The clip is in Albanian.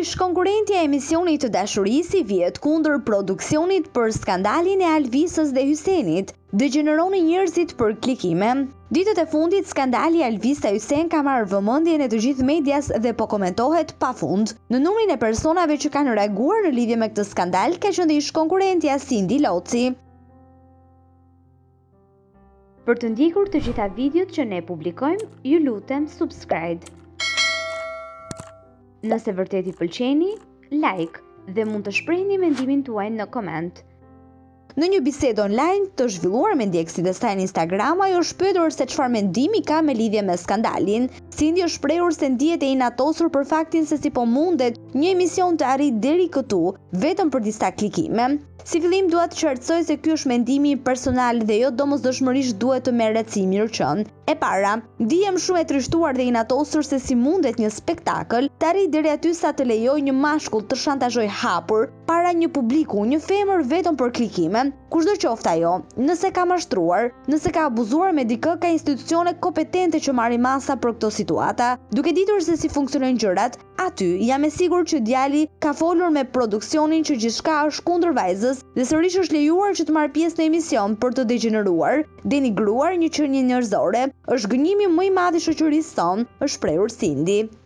Ish konkurrentja e emisionit të dashurisë vihet kundër produksionit për skandalin e Alvisës dhe Hysenit, Degjeneroni njerëzit për klikime. Ditët e fundit, skandali Alvisa-Hysen ka marrë vëmendjen e të gjithë medias dhe po komentohet pafund. Në numrin e personave që kanë reaguar në lidhje me këtë skandal ka qenë ish konkurrentja Sindi Loci. Për të ndjekur të gjitha videot që ne publikojmë, ju lutem subscribe. Nëse vërtet i pëlqeni, like dhe mund të shprehni mendimin tuaj në koment. Në një bisedë online të zhvilluar me ndjekësit e saj në Instagram, ajo është pyetur se çfarë mendimi ka me lidhje me skandalin. Sindi është shprehur se ndihet e inatosur për faktin se si po mundet një emision të arrijë deri këtu vetëm për disa klikime. Si fillim dua të qartësoj se ky është mendimi personal dhe jo domosdoshmërisht duhet të merret si mirëqen. E para, ndihem shumë e trishtuar dhe inatosur se si mundet një spektakël të arrijë deri aty sa të lejojë një mashkull të shantazhojë hapur para një publiku, një femër vetëm për klikime. Kushdo qoftë ajo, nëse ka mashtruar, nëse ka abuzuar me dikë, ka institucione kompetente që marrin masa për këto situata. Duke ditur se si funksionojnë gjërat, aty jam e sigurt që djali ka folur me produksionin që gjithçka është kundër vajzës dhe sërish është lejuar që të marrë pjesë në emision për të degeneruar, denigruar një qenie njerëzore. Është gënjimi më i madh i shoqërisë sonë, është shprehur Sindi.